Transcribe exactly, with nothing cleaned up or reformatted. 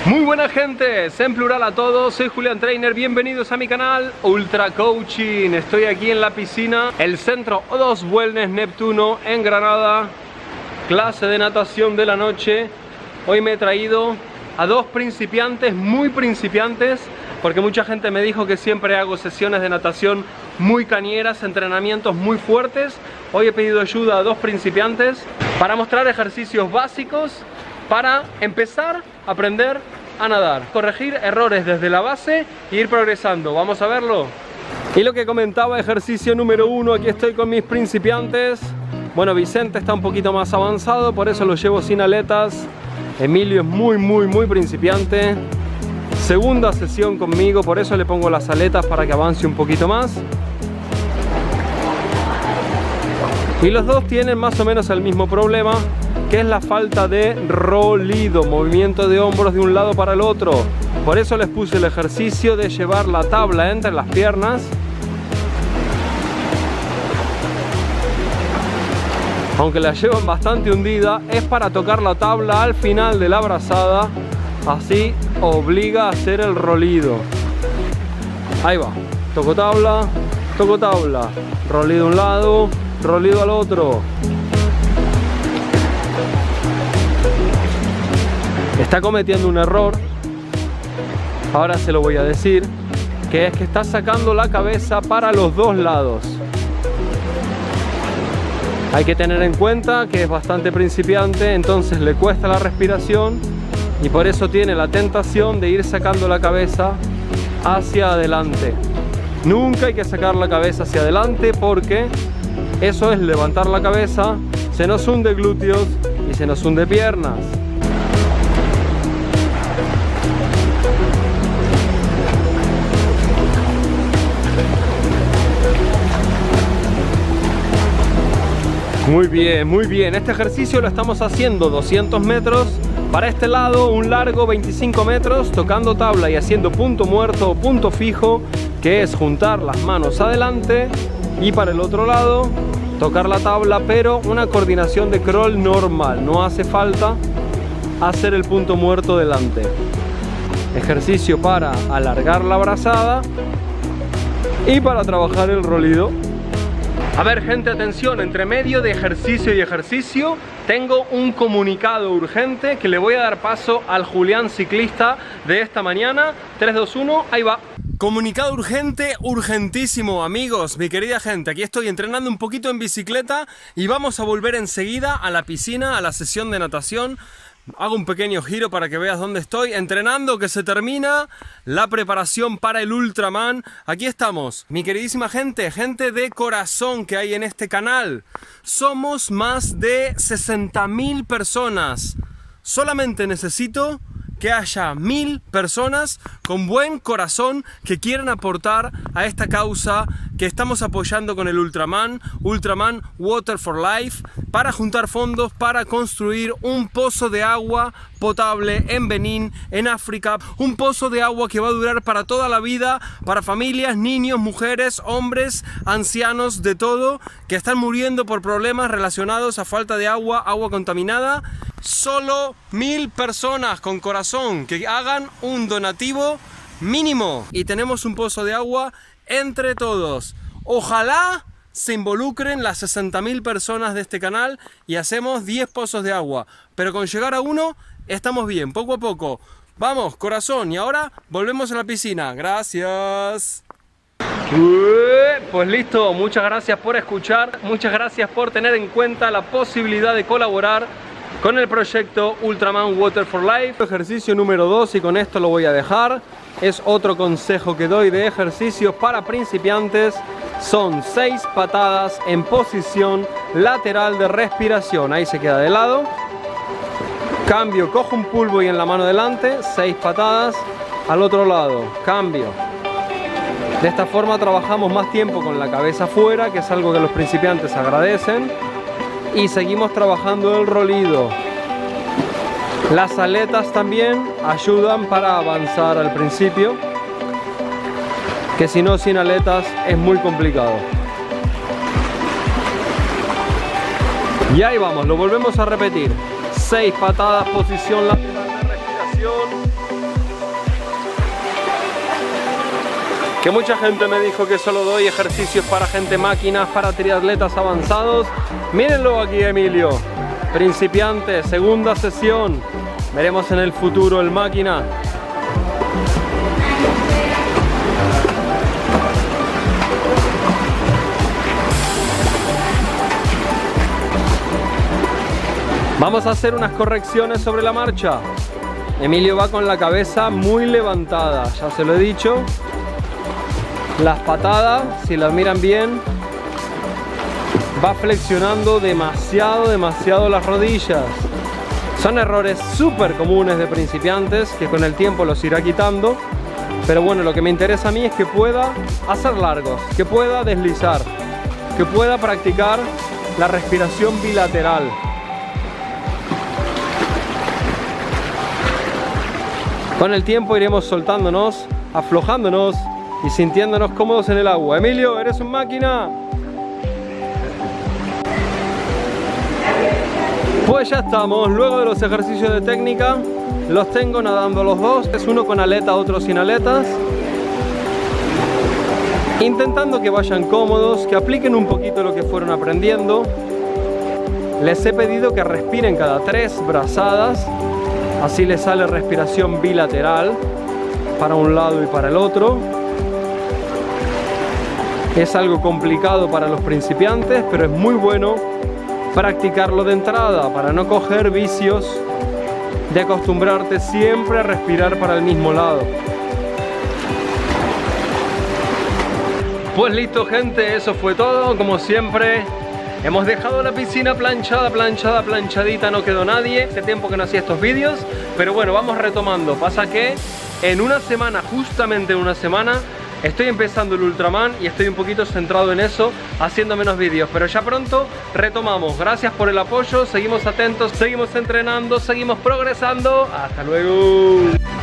Muy buena gente, en plural a todos, soy Julián Trainer, bienvenidos a mi canal Ultra Coaching. Estoy aquí en la piscina, el Centro O dos Wellness Neptuno en Granada. Clase de natación de la noche. Hoy me he traído a dos principiantes, muy principiantes, porque mucha gente me dijo que siempre hago sesiones de natación muy cañeras, entrenamientos muy fuertes. Hoy he pedido ayuda a dos principiantes para mostrar ejercicios básicos para empezar a aprender a nadar, corregir errores desde la base e ir progresando. Vamos a verlo. Y lo que comentaba, ejercicio número uno, aquí estoy con mis principiantes. Bueno, Vicente está un poquito más avanzado, por eso lo llevo sin aletas. Emilio es muy, muy, muy principiante. Segunda sesión conmigo, por eso le pongo las aletas para que avance un poquito más. Y los dos tienen más o menos el mismo problema, que es la falta de rolido, movimiento de hombros de un lado para el otro. Por eso les puse el ejercicio de llevar la tabla entre las piernas. Aunque la llevan bastante hundida, es para tocar la tabla al final de la brazada. Así obliga a hacer el rolido. Ahí va, toco tabla, toco tabla, rolido a un lado, rolido al otro. Está cometiendo un error, ahora se lo voy a decir, que es que está sacando la cabeza para los dos lados. Hay que tener en cuenta que es bastante principiante, entonces le cuesta la respiración y por eso tiene la tentación de ir sacando la cabeza hacia adelante. Nunca hay que sacar la cabeza hacia adelante porque eso es levantar la cabeza, se nos hunde glúteos y se nos hunde piernas. Muy bien, muy bien. Este ejercicio lo estamos haciendo doscientos metros. Para este lado, un largo veinticinco metros, tocando tabla y haciendo punto muerto o punto fijo, que es juntar las manos adelante. Y para el otro lado, tocar la tabla, pero una coordinación de crawl normal. No hace falta hacer el punto muerto delante. Ejercicio para alargar la brazada y para trabajar el rolido. A ver gente, atención, entre medio de ejercicio y ejercicio tengo un comunicado urgente que le voy a dar paso al Julián ciclista de esta mañana. Tres, dos, uno, ahí va. Comunicado urgente, urgentísimo, amigos, mi querida gente. Aquí estoy entrenando un poquito en bicicleta y vamos a volver enseguida a la piscina, a la sesión de natación. Hago un pequeño giro para que veas dónde estoy entrenando, que se termina la preparación para el Ultraman. Aquí estamos, mi queridísima gente, gente de corazón que hay en este canal. Somos más de sesenta mil personas. Solamente necesito que haya mil personas con buen corazón que quieran aportar a esta causa que estamos apoyando con el Ultraman, Ultraman Water for Life, para juntar fondos para construir un pozo de agua potable en Benín, en África, un pozo de agua que va a durar para toda la vida, para familias, niños, mujeres, hombres, ancianos, de todo, que están muriendo por problemas relacionados a falta de agua, agua contaminada. Solo mil personas con corazón que hagan un donativo mínimo y tenemos un pozo de agua entre todos. Ojalá se involucren las sesenta mil personas de este canal y hacemos diez pozos de agua, pero con llegar a uno estamos bien, poco a poco. Vamos, corazón, y ahora volvemos a la piscina. Gracias. Pues listo, muchas gracias por escuchar, muchas gracias por tener en cuenta la posibilidad de colaborar con el proyecto Ultraman Water for Life. Ejercicio número dos, y con esto lo voy a dejar. Es otro consejo que doy de ejercicios para principiantes. Son seis patadas en posición lateral de respiración. Ahí se queda de lado. Cambio, cojo un pull boy en la mano delante. Seis patadas al otro lado. Cambio. De esta forma trabajamos más tiempo con la cabeza afuera, que es algo que los principiantes agradecen. Y seguimos trabajando el rolido. Las aletas también ayudan para avanzar al principio, que si no, sin aletas es muy complicado. Y ahí vamos, lo volvemos a repetir. Seis patadas, posición lateral de respiración. Que mucha gente me dijo que solo doy ejercicios para gente máquinas, para triatletas avanzados. Mírenlo aquí, Emilio. Principiante, segunda sesión. Veremos en el futuro el máquina. Vamos a hacer unas correcciones sobre la marcha. Emilio va con la cabeza muy levantada, ya se lo he dicho. Las patadas, si las miran bien, va flexionando demasiado, demasiado las rodillas. Son errores súper comunes de principiantes que con el tiempo los irá quitando. Pero bueno, lo que me interesa a mí es que pueda hacer largos, que pueda deslizar, que pueda practicar la respiración bilateral. Con el tiempo iremos soltándonos, aflojándonos y sintiéndonos cómodos en el agua. Emilio, ¿eres un máquina? Pues ya estamos, luego de los ejercicios de técnica, los tengo nadando los dos. Es uno con aleta, otro sin aletas. Intentando que vayan cómodos, que apliquen un poquito lo que fueron aprendiendo. Les he pedido que respiren cada tres brazadas. Así les sale respiración bilateral para un lado y para el otro. Es algo complicado para los principiantes, pero es muy bueno practicarlo de entrada para no coger vicios de acostumbrarte siempre a respirar para el mismo lado. Pues listo, gente, eso fue todo. Como siempre, hemos dejado la piscina planchada, planchada, planchadita, no quedó nadie. Hace tiempo que no hacía estos vídeos, pero bueno, vamos retomando. Pasa que en una semana, justamente en una semana, estoy empezando el Ultraman y estoy un poquito centrado en eso, haciendo menos vídeos. Pero ya pronto retomamos. Gracias por el apoyo, seguimos atentos, seguimos entrenando, seguimos progresando. ¡Hasta luego!